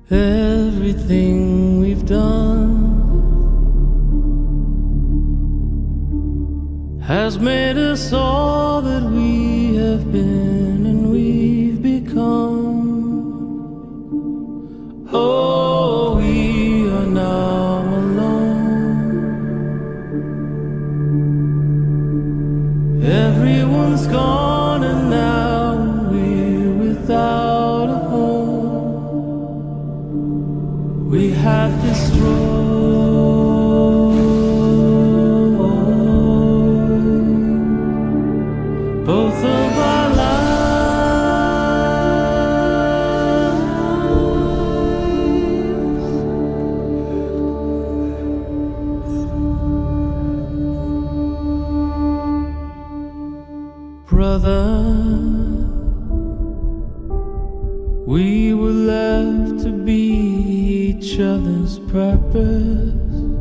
Everything we've done has made us all that we have been and we've become. Oh, we are now alone. Everyone's gone and now we're without a home. We have destroyed both of our lives. Brother, we were left to be each other's purpose.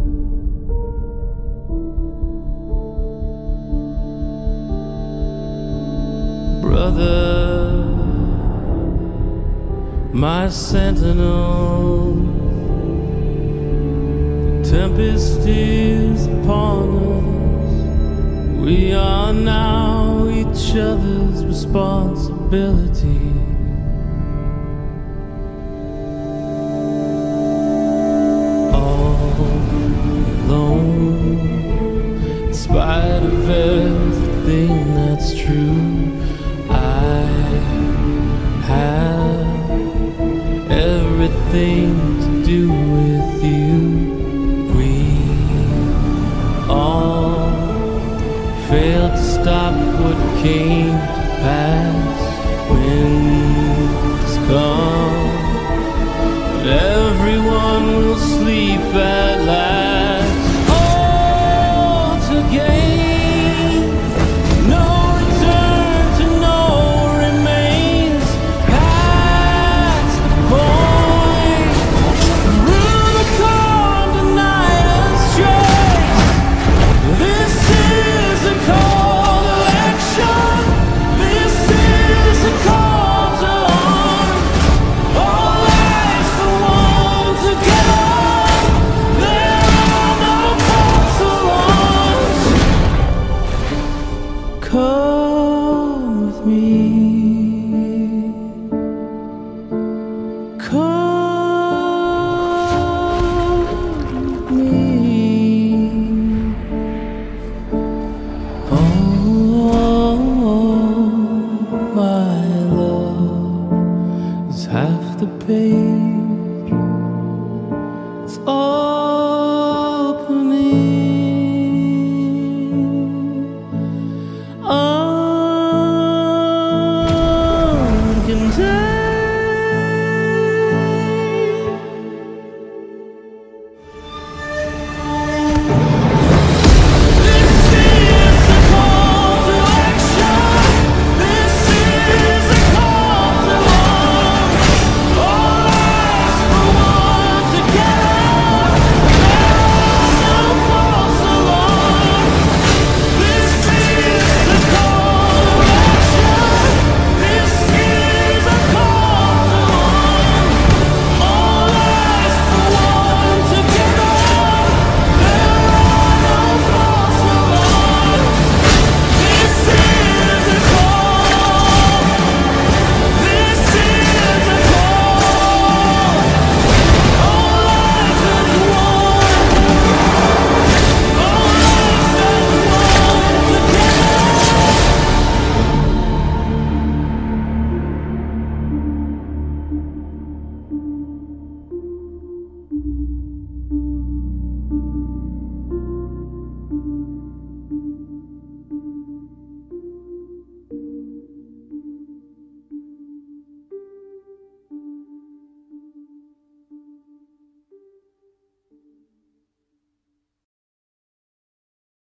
Brother, my sentinel, the tempest is upon us. We are now each other's responsibility. In spite of everything that's true, I have everything to do with you. We all failed to stop what came to pass. Winds come, but everyone will sleep at last.